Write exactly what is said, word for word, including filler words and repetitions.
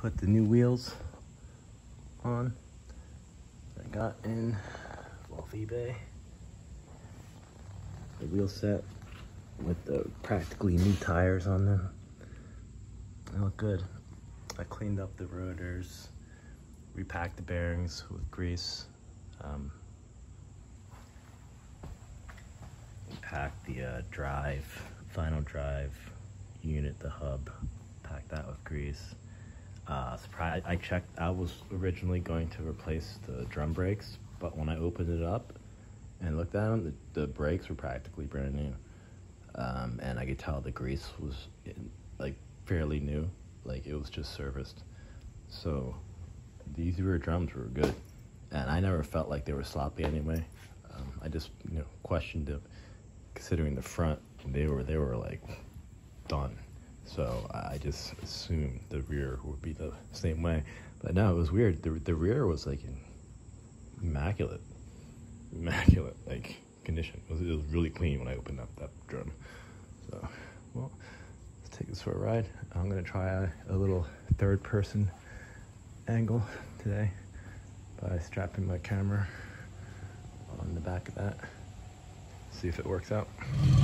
put the new wheels on I got in off eBay. The wheel set with the practically new tires on them. They look good. I cleaned up the rotors, repacked the bearings with grease, um, packed the uh, drive, final drive unit, the hub, packed that with grease. Uh, surprise, I checked, I was originally going to replace the drum brakes, but when I opened it up and looked at them, the, the brakes were practically brand new. Um, and I could tell the grease was in, like fairly new, like it was just serviced. So these rear drums were good, and I never felt like they were sloppy anyway. Um, I just you know questioned them, considering the front they were they were like done. So I just assumed the rear would be the same way, but no, it was weird. The the rear was like immaculate, immaculate like condition. It was, it was really clean when I opened up that drum. So, well, let's take this for a ride. I'm gonna try a, a little third-person angle today by strapping my camera on the back of that. See if it works out.